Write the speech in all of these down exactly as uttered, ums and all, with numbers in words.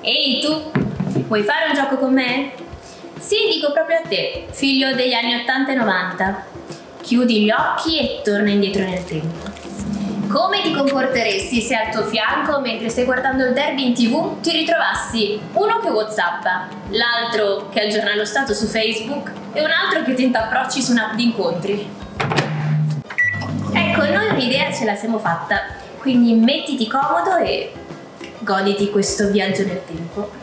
Ehi tu, vuoi fare un gioco con me? Sì, dico proprio a te, figlio degli anni ottanta e novanta. Chiudi gli occhi e torna indietro nel tempo. Come ti comporteresti se al tuo fianco, mentre stai guardando il derby in tv, ti ritrovassi uno che whatsappa, l'altro che aggiorna lo stato su Facebook e un altro che tenta approcci su un'app di incontri? Ecco, noi un'idea ce la siamo fatta, quindi mettiti comodo e goditi questo viaggio nel tempo.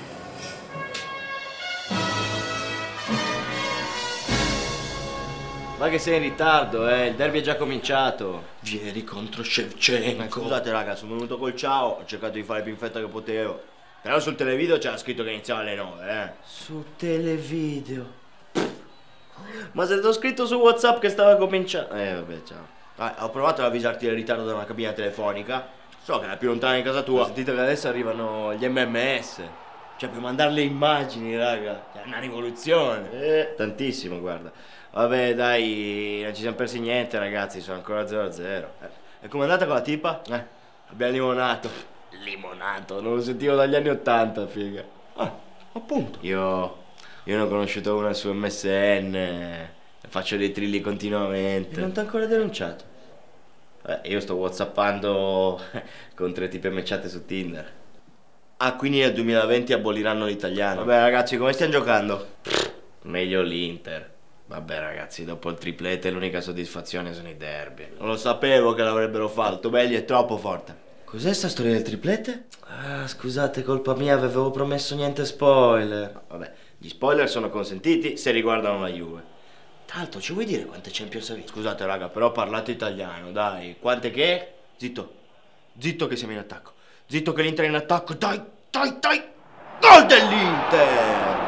Ma che sei in ritardo, eh? Il derby è già cominciato. Vieri contro Shevchenko. Ma scusate raga, sono venuto col ciao, ho cercato di fare più in fretta che potevo. Però sul televideo c'era scritto che iniziava alle nove, eh. Su televideo. Ma se t'ho scritto su WhatsApp che stava cominciando. Eh vabbè, ciao. Ah, ho provato ad avvisarti del ritardo da una cabina telefonica. So che è la più lontana di casa tua. Ho sentito che adesso arrivano gli M M S. Cioè, puoi mandare le immagini, raga. È una rivoluzione. Eh, tantissimo, guarda. Vabbè, dai, non ci siamo persi niente, ragazzi, sono ancora zero a zero. Eh, e com'è andata con la tipa? Eh, abbiamo limonato. Limonato, non lo sentivo dagli anni ottanta, figa. Ah, appunto. Io, io ne ho conosciuto una su M S N, faccio dei trilli continuamente. E non ti ho ancora denunciato? Eh, io sto whatsappando con tre tipe matchate su Tinder. Ah, quindi nel duemilaventi aboliranno l'italiano. Vabbè, ragazzi, come stiamo giocando? Meglio l'Inter. Vabbè ragazzi, dopo il triplete l'unica soddisfazione sono i derby. Non lo sapevo che l'avrebbero fatto, Belli è troppo forte. Cos'è sta storia del triplete? Ah, scusate, colpa mia, avevo promesso niente spoiler. No, vabbè, gli spoiler sono consentiti se riguardano la Juve. Tra l'altro, ci vuoi dire quante Champions ha vinto? Scusate raga, però parlate italiano, dai. Quante che? Zitto, zitto che siamo in attacco. Zitto che l'Inter è in attacco, dai, dai, dai. Gol dell'Inter!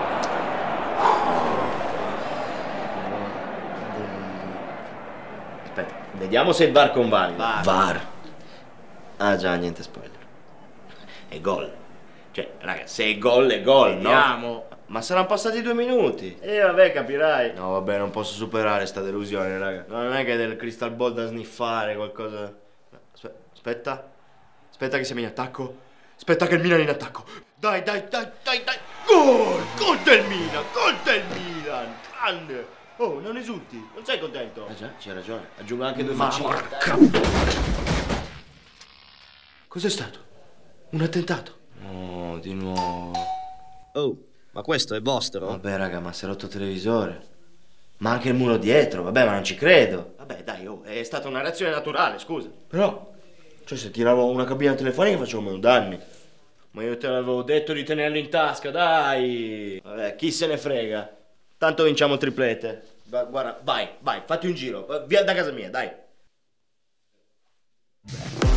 Aspetta, vediamo se il V A R convalida. V A R. Ah già, niente spoiler. È gol. Cioè, raga, se è gol è gol, no? Vediamo. Ma saranno passati due minuti. E eh, vabbè, capirai. No, vabbè, non posso superare sta delusione, raga. No, non è che è del crystal ball da sniffare, qualcosa. Aspetta. Aspetta che siamo in attacco. Aspetta che il Milan è in attacco. Dai, dai, dai, dai, dai. Gol! Gol del Milan! Gol del Milan! Grande! Oh, non esulti? Non sei contento? Ah già, c'hai ragione. Aggiungo anche due faccine. Cos'è stato? Un attentato? Oh, di nuovo. Oh, ma questo è vostro? Vabbè, raga, ma si è rotto il televisore. Ma anche il muro dietro, vabbè, ma non ci credo. Vabbè, dai, oh, è stata una reazione naturale, scusa. Però, cioè, se tiravo una cabina telefonica facevo meno danni. Ma io te l'avevo detto di tenerlo in tasca, dai. Vabbè, chi se ne frega. Tanto vinciamo il triplete. Va, guarda, vai, vai, fatti un giro. Via da casa mia, dai.